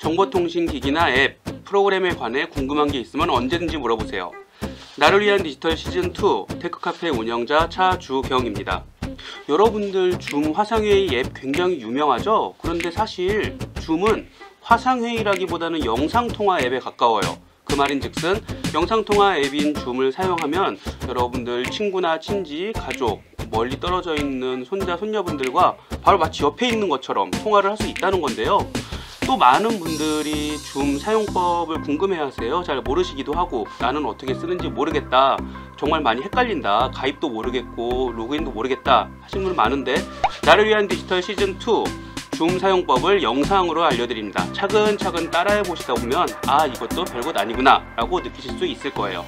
정보통신기기나 앱, 프로그램에 관해 궁금한 게 있으면 언제든지 물어보세요. 나를 위한 디지털 시즌2 테크카페 운영자 차주경입니다. 여러분들 줌 화상회의 앱 굉장히 유명하죠? 그런데 사실 줌은 화상회의라기보다는 영상통화 앱에 가까워요. 그 말인즉슨 영상통화 앱인 줌을 사용하면 여러분들 친구나 친지, 가족, 멀리 떨어져 있는 손자, 손녀분들과 바로 마치 옆에 있는 것처럼 통화를 할 수 있다는 건데요. 또 많은 분들이 줌 사용법을 궁금해하세요. 잘 모르시기도 하고 나는 어떻게 쓰는지 모르겠다, 정말 많이 헷갈린다, 가입도 모르겠고 로그인도 모르겠다 하신 분 많은데, 나를 위한 디지털 시즌2 줌 사용법을 영상으로 알려드립니다. 차근차근 따라해 보시다 보면 아, 이것도 별것 아니구나 라고 느끼실 수 있을 거예요.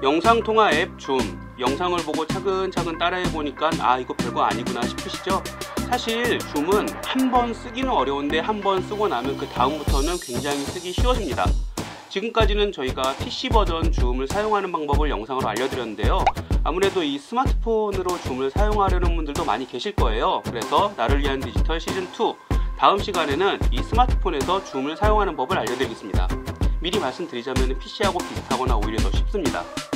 영상통화 앱 줌, 영상을 보고 차근차근 따라해보니까 아 이거 별거 아니구나 싶으시죠? 사실 줌은 한 번 쓰기는 어려운데 한 번 쓰고 나면 그 다음부터는 굉장히 쓰기 쉬워집니다. 지금까지는 저희가 PC 버전 줌을 사용하는 방법을 영상으로 알려드렸는데요. 아무래도 이 스마트폰으로 줌을 사용하려는 분들도 많이 계실 거예요. 그래서 나를 위한 디지털 시즌2 다음 시간에는 이 스마트폰에서 줌을 사용하는 법을 알려드리겠습니다. 미리 말씀드리자면 PC하고 비슷하거나 오히려 더 쉽습니다.